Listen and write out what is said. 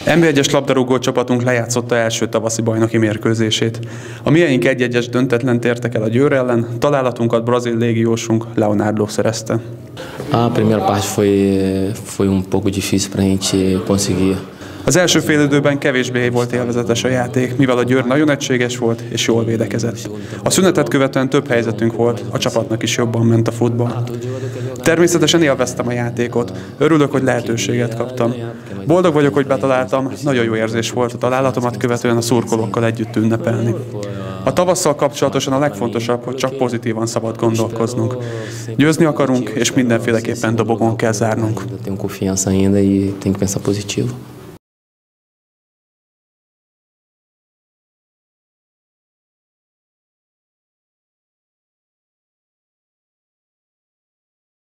NB1-es labdarúgó csapatunk lejátszotta első tavaszi bajnoki mérkőzését. A miénk 1-1-es döntetlent értek el a Győr ellen, találatunkat brazil légiósunk Leonardo szerezte. A primeira parte foi pouco difícil para a gente conseguir. Az első félidőben kevésbé volt élvezetes a játék, mivel a Győr nagyon egységes volt és jól védekezett. A szünetet követően több helyzetünk volt, a csapatnak is jobban ment a futball. Természetesen élveztem a játékot, örülök, hogy lehetőséget kaptam. Boldog vagyok, hogy betaláltam, nagyon jó érzés volt a találatomat követően a szurkolókkal együtt ünnepelni. A tavasszal kapcsolatosan a legfontosabb, hogy csak pozitívan szabad gondolkoznunk. Győzni akarunk, és mindenféleképpen dobogon kell zárnunk. Tenho confiança ainda e tenho que pensar positivo.